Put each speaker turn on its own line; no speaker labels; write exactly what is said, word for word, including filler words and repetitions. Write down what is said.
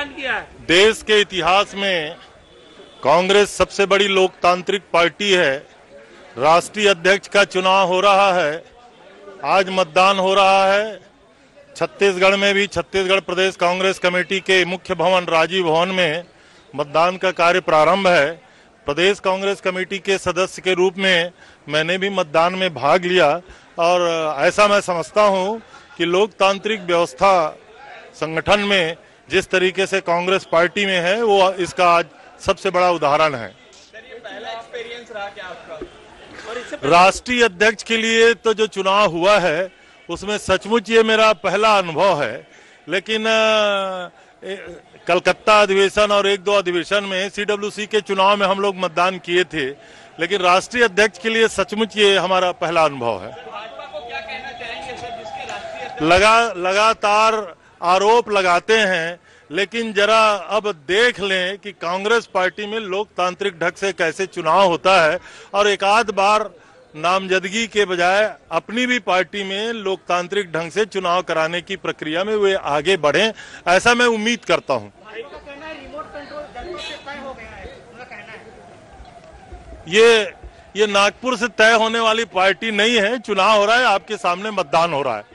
मतदान किया है।
देश के इतिहास में कांग्रेस सबसे बड़ी लोकतांत्रिक पार्टी है। राष्ट्रीय अध्यक्ष का चुनाव हो रहा है, आज मतदान हो रहा है। छत्तीसगढ़ में भी छत्तीसगढ़ प्रदेश कांग्रेस कमेटी के मुख्य भवन राजीव भवन में मतदान का कार्य प्रारंभ है। प्रदेश कांग्रेस कमेटी के सदस्य के रूप में मैंने भी मतदान में भाग लिया और ऐसा मैं समझता हूं कि लोकतांत्रिक व्यवस्था संगठन में जिस तरीके से कांग्रेस पार्टी में है वो इसका आज सबसे बड़ा उदाहरण है।
सर, ये पहला एक्सपीरियंस रहा क्या आपका? और इससे
राष्ट्रीय अध्यक्ष के लिए तो जो चुनाव हुआ है उसमें सचमुच ये मेरा पहला अनुभव है, लेकिन कलकत्ता अधिवेशन और एक दो अधिवेशन में सीडब्ल्यूसी के चुनाव में हम लोग मतदान किए थे, लेकिन राष्ट्रीय अध्यक्ष के लिए सचमुच ये हमारा पहला अनुभव है।
भाजपा को क्या कहना चाहेंगे सर, जिसके राष्ट्रीय
लगा लगातार आरोप लगाते हैं, लेकिन जरा अब देख लें कि कांग्रेस पार्टी में लोकतांत्रिक ढंग से कैसे चुनाव होता है और एक आध बार नामजदगी के बजाय अपनी भी पार्टी में लोकतांत्रिक ढंग से चुनाव कराने की प्रक्रिया में वे आगे बढ़ें, ऐसा मैं उम्मीद करता हूं। ये ये नागपुर से तय होने वाली पार्टी नहीं है। चुनाव हो रहा है, आपके सामने मतदान हो रहा है।